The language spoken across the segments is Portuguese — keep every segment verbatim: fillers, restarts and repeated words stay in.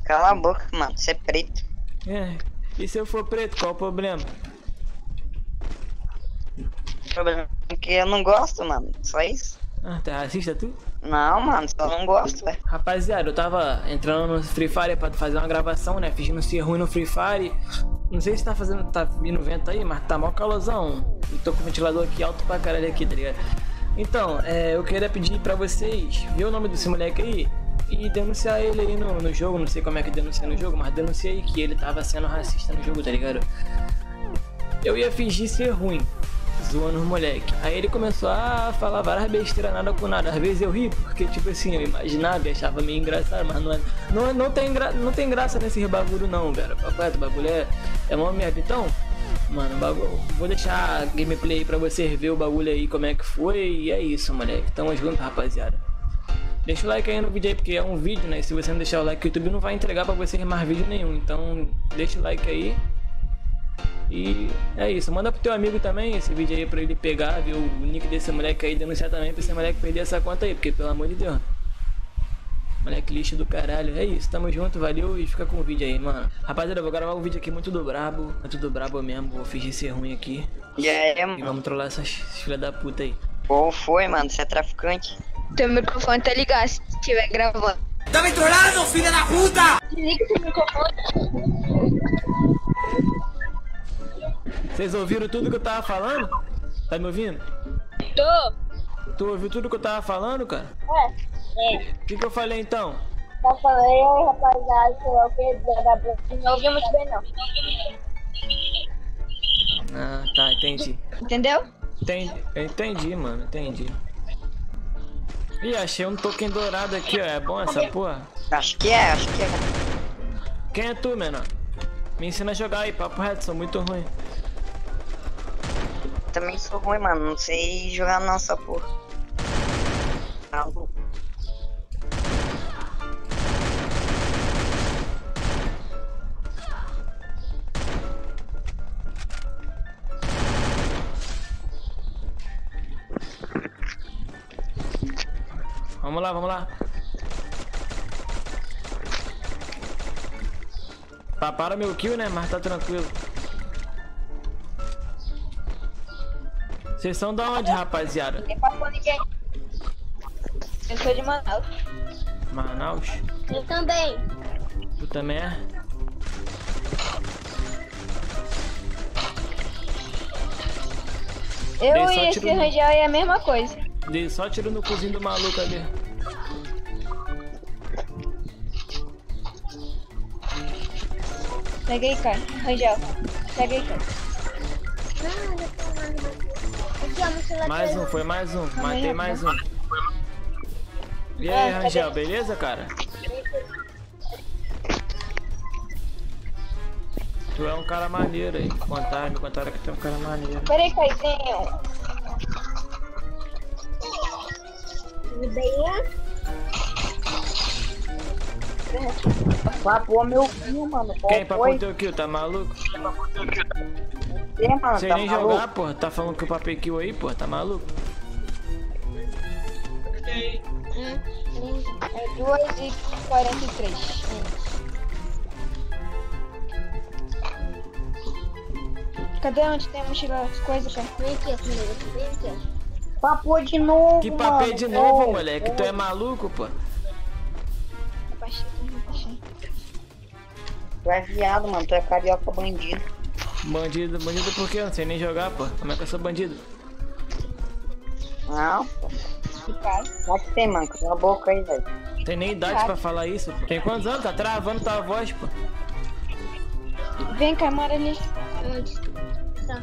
Cala a boca, mano. Você é preto. É. E se eu for preto, qual o problema? O problema é que eu não gosto, mano. Só isso. Ah, tá racista tu? Não, mano. Só não gosto, velho. Rapaziada, eu tava entrando no Free Fire pra fazer uma gravação, né? Fingindo ser ruim no Free Fire. Não sei se tá fazendo, tá vindo vento aí, mas tá mó calorzão. Eu tô com o ventilador aqui alto pra caralho aqui, tá ligado? Então, é, eu queria pedir pra vocês ver o nome desse moleque aí e denunciar ele aí no, no jogo. Não sei como é que denuncia no jogo, mas denuncia aí que ele tava sendo racista no jogo, tá ligado? Eu ia fingir ser ruim, zoando os moleque. Aí ele começou a falar várias besteiras, nada com nada. Às vezes eu ri, porque tipo assim, eu imaginava e achava meio engraçado, mas não, é, não, não, tem, gra, não tem graça nesse bagulho não, velho. Papai, o bagulho é, é uma merda. Então, mano, bagulho, vou deixar a gameplay aí pra vocês ver o bagulho aí, como é que foi. E é isso, moleque. Tamo junto, rapaziada. Deixa o like aí no vídeo aí, porque é um vídeo, né? Se você não deixar o like, o YouTube não vai entregar pra vocês mais vídeo nenhum. Então, deixa o like aí. E é isso, manda pro teu amigo também esse vídeo aí pra ele pegar, ver o nick desse moleque aí, denunciar também pra esse moleque perder essa conta aí, porque pelo amor de Deus, moleque lixo do caralho. É isso, tamo junto, valeu e fica com o vídeo aí, mano. Rapaziada, eu vou gravar um vídeo aqui muito do brabo, muito do brabo mesmo, vou fingir ser ruim aqui. E aí, mano? E vamos trollar essas filhas da puta aí. Qual foi, mano? Você é traficante? Teu microfone tá ligado se estiver gravando. Tá me trollando, filha da puta! Desliga esse microfone. Vocês ouviram tudo que eu tava falando? Tá me ouvindo? Tô. Tu ouviu tudo que eu tava falando, cara? É. É. O que que eu falei então? Tá falando aí, rapaziada, sei lá o que, não ouvi muito bem não. Ah, tá, entendi. Entendeu? Entendi, eu entendi, mano, entendi. Ih, achei um token dourado aqui, ó. É bom essa porra? Acho que é, acho que é. Quem é tu, menor? Me ensina a jogar aí, papo reto, sou muito ruim. Também sou ruim, mano. Não sei jogar não, essa porra. Tá louco. Vamos lá, vamos lá. Para meu kill, né? Mas tá tranquilo. Vocês são da onde, rapaziada? Ninguém passou ninguém. Eu sou de Manaus. Manaus? Eu também. Tu também é? Eu Dei só e esse tiro no- Rangel é a mesma coisa. Dei só tiro no cozinho do maluco ali. Pega aí, cara. Rangel. Pega aí, cara. Mais um, foi mais um. Matei mais um. E aí, Ah, Rangel, cadê? beleza, cara? Tu é um cara maneiro aí. Contaram, me contaram que tu é um cara maneiro. Pera aí, Caizinho. Tudo bem? Papou meu kill, mano. Qual Quem papou foi? teu kill? Tá maluco? Você, mano, Sei tá nem maluco? jogar, porra. Tá falando que eu papei kill aí, porra. Tá maluco? É duas e quarenta e três. Cadê onde tem a mochila, as coisas, cara? Vem aqui, amigo. Vem aqui. Papou de novo, Que papei mano. de novo, Foi, moleque. Tu é maluco, pô? Abaixei, abaixei. Tu é viado, mano. Tu é carioca bandido. Bandido, bandido por quê? Eu não sei nem jogar, pô. Como é que eu sou bandido? Não, pô. Que cara. Só que tem, mano. Cala a boca aí, velho. Tem nem idade pra falar isso, pô. Tem quantos anos? Tá travando tua voz, pô. Vem cá, mora ali. Onde? Tá.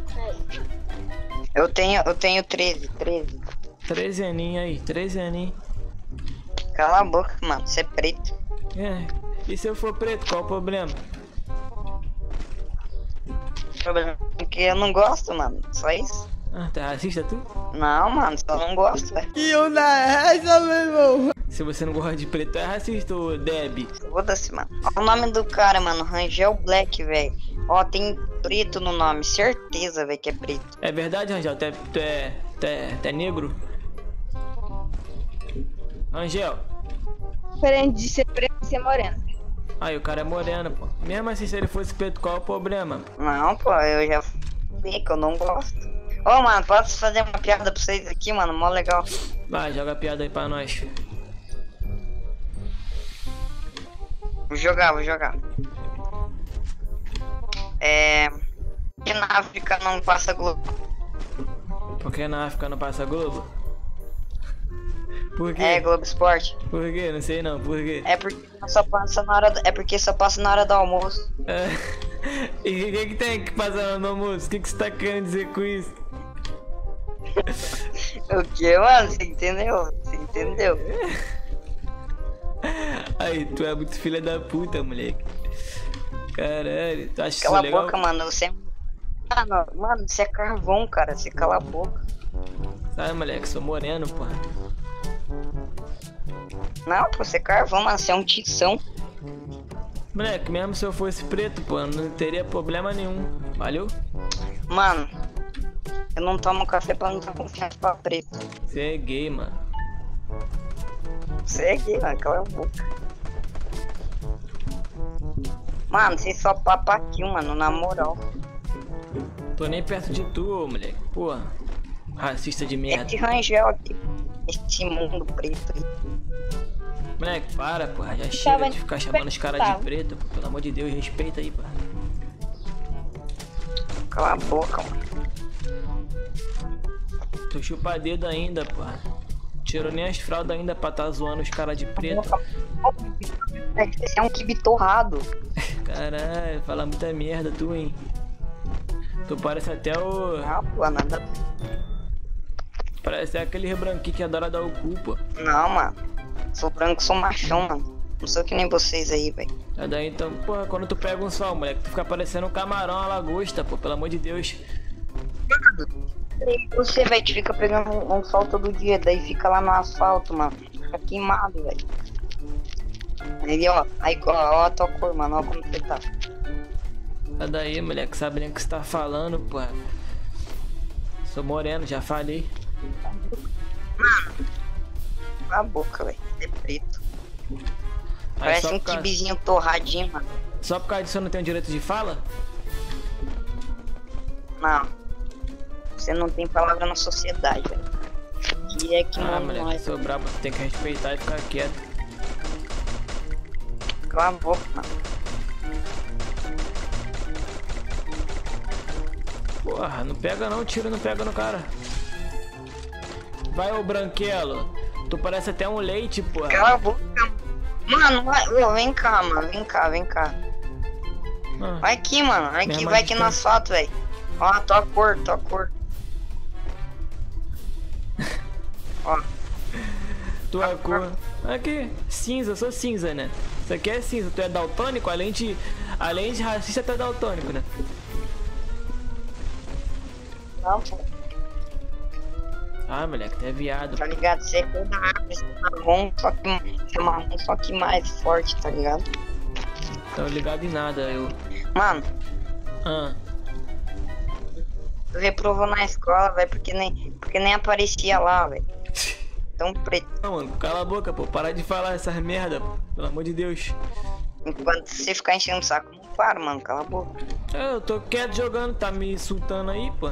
Eu tenho, eu tenho treze, treze. treze aninhos aí, treze aninhos. Cala a boca, mano. Você é preto. É. E se eu for preto, qual o problema? O problema é que eu não gosto, mano. Só isso. Ah, tá racista tu? Não, mano. Só não gosto, velho. E eu na essa, meu irmão. Se você não gosta de preto, é racista, ô Deb. Foda-se, mano. Olha o nome do cara, mano. Rangel Black, velho. Ó, tem preto no nome. Certeza, velho, que é preto. É verdade, Rangel? Tu é, tu é, tu é, tu é negro? Rangel, Diferente de ser preto e ser moreno. Aí o cara é moreno, pô. Mesmo assim, se ele fosse preto, qual é o problema? Não, pô, eu já falei que eu não gosto. Ô, mano, posso fazer uma piada pra vocês aqui, mano? Mó legal. Vai, joga a piada aí pra nós. Vou jogar, vou jogar. É... Por que na África não passa Globo? Por que na África não passa Globo? Por quê? É, Globo Esporte. Por quê? Não sei não, por quê? É porque só passa na hora do... É porque só passa na hora do almoço. É. E o que, que tem que passar no almoço? O que, que você tá querendo dizer com isso? O que, mano? Você entendeu? Você entendeu? Aí, tu é muito filha da puta, moleque. Caralho, tu acha Cala isso legal? a boca, mano. Você é... Mano, mano, você é carvão, cara. Você cala a boca. Sai, moleque, sou moreno, pô. Não, pô, você é carvão, mano. Você é um tição. Moleque, mesmo se eu fosse preto, pô, não teria problema nenhum. Valeu? Mano, eu não tomo café pra não ter confiança pra preto. Você é gay, mano. Você é gay, mano. Cala a boca. Mano, você só papa aqui, mano, na moral. Tô nem perto de tu, ô, moleque. Porra, racista de merda. Esse Rangel aqui. Esse mundo preto aí. Moleque, para, porra. Já chega de ficar chamando os caras de preto, pô. Pelo amor de Deus, respeita aí, porra. Cala a boca, mano. Tu chupa dedo ainda, porra. Tirou nem as fraldas ainda pra tá zoando os caras de preto. Você é um kibe torrado. Caralho, fala muita merda tu, hein. Tu parece até o... Não, pô, nada. Parece aquele rebranquinho que adora dar o cu, pô. Não, mano. Sou branco, sou machão, mano. Não sou que nem vocês aí, velho. Tá daí então, porra, quando tu pega um sol, moleque, tu fica parecendo um camarão, uma lagosta, pô, pelo amor de Deus. Você, velho, fica pegando um sol todo dia, daí fica lá no asfalto, mano. Fica queimado, velho. Aí, ó, aí, ó, ó a tua cor, mano, ó como você tá. Tá daí, moleque, sabe nem o que você tá falando, pô. Sou moreno, já falei. Mano, cala a boca, velho. É preto. Aí, Parece só um por causa- kibizinho torradinho, mano. Só por causa disso eu não tenho direito de fala? Não. Você não tem palavra na sociedade, velho. Que é que Ah, manda moleque, nós. sou brabo, tu tem que respeitar e ficar quieto. Cala a boca, mano. Porra, não pega não, tiro não pega no cara. Vai, ô branquelo. Tu parece até um leite, porra. Cala a boca. Mano, vai, ô, vem cá, mano. Vem cá, vem cá. Ah, Vai aqui, mano. Vai aqui, Mesma vai aqui no distância. asfalto, velho. Ó, tua cor, tua cor. Ó, tua cor. Aqui, cinza, eu sou cinza, né? Isso aqui é cinza, tu é daltônico, além de. Além de racista, tu é daltônico, né? não, pô. Ah, moleque, tu é viado. Tá ligado? Você é toda árvore, você é marrom, só que você é marrom, só que mais forte, tá ligado? Tô ligado em nada, eu. Mano, Ah, tu reprovou na escola, velho, porque nem, porque nem aparecia lá, velho. Tão preto. não, mano, cala a boca, pô. Para de falar essas merda, pô. Pelo amor de Deus. Enquanto você ficar enchendo o saco, não para, mano. Cala a boca. É, eu tô quieto jogando, tá me insultando aí, pô.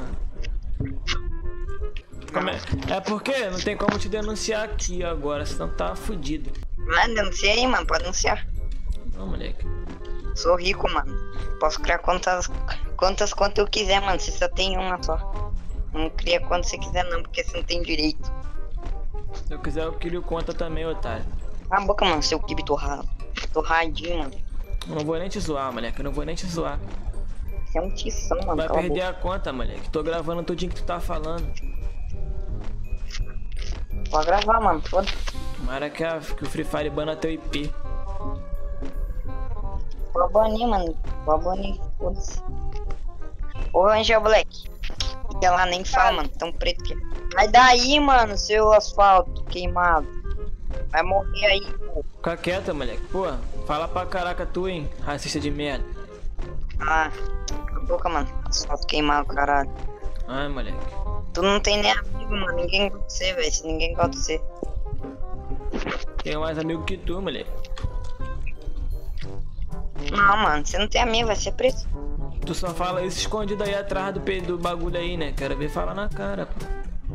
Como é? É porque não tem como te denunciar aqui agora, senão tá fudido. Vai, denuncia aí, mano. Pode denunciar. Não, moleque. Sou rico, mano. Posso criar quantas, quantas contas eu quiser, mano. Você só tem uma só. Não cria quantas você quiser, não, porque você não tem direito. Se eu quiser, eu crio conta também, otário. Cala a boca, mano. Seu kibe torrado. Torradinho, mano. Eu não vou nem te zoar, moleque. Eu não vou nem te zoar. Você é um tição, mano. Vai Cala a perder boca. a conta, moleque. Tô gravando tudinho que tu tá falando. Pode gravar, mano. Foda. Tomara que, a, que o Free Fire bana teu I P. Pode banir, mano. Pode banir. Foda-se. Ô, Angel Black. Fica lá, nem fala, mano. Tão preto que. Sai daí, mano, seu asfalto queimado. Vai morrer aí, pô. Fica quieta, moleque. Pô, fala pra caraca tu, hein, racista de merda. Ah, cala a boca, mano. Asfalto queimado, caralho. Ai, moleque. Tu não tem nem amigo, mano. Ninguém gosta de você, velho. Se ninguém gosta de você. Tenho mais amigo que tu, moleque. Não, mano, você não tem amigo, vai ser preso. Tu só fala isso escondido aí atrás do, pe- do bagulho aí, né? Quero ver falar na cara, pô.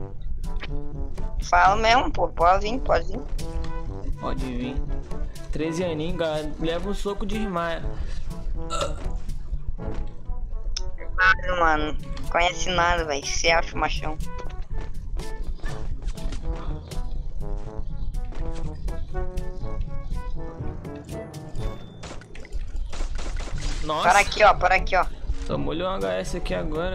Fala mesmo, pô, pode vir, pode vir. Pode vir. treze aninhos, cara, leva um soco de irmã. Nada, mano, conhece nada, velho, você acha o machão. Nossa. Para aqui, ó, para aqui, ó. Tomou-lhe um H S aqui agora.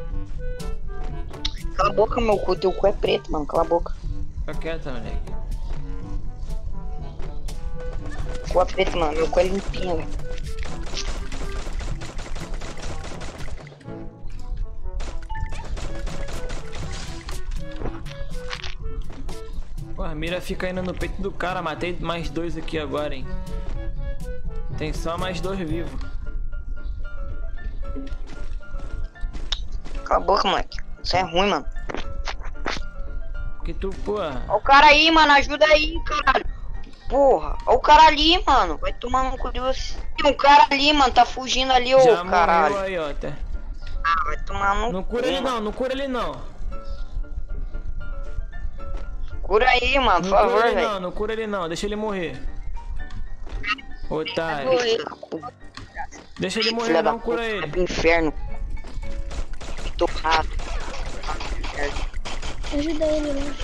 Cala a boca, meu cu, teu cu é preto, mano, cala a boca. Fica quieta, moleque. Cu é preto, mano, meu cu é limpinho, velho. Pô, a mira fica indo no peito do cara. Matei mais dois aqui agora, hein. Tem só mais dois vivos. Cala a boca, moleque. Isso é ruim, mano. Que tu, porra. Ó o cara aí, mano, ajuda aí, caralho. Porra, ó o cara ali, mano. Vai tomar no cu de você. O cara ali, mano, tá fugindo ali, ô Já caralho. morreu aí, ó. Até. Ah, vai tomar no Não cu, cura ele mano. não, não cura ele não. Cura aí, mano, por Não favor, cura ele velho. não, não cura ele não. Deixa ele morrer. Otário. Deixa ele morrer, Filha da não cura puta, vai ele. pro inferno. Tô rato. Ajuda ele, né?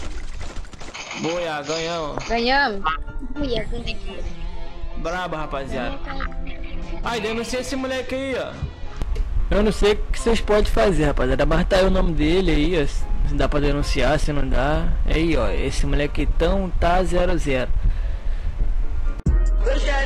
Boa, ganhamos. Ganhamos. Ui, ganhei. Braba, rapaziada. Ai, denuncia esse moleque aí, ó. Eu não sei o que vocês podem fazer, rapaziada. Mas tá aí o nome dele aí, ó. Se dá pra denunciar, se não dá. Aí, ó. Esse moleque tão tá zero zero. Pois é.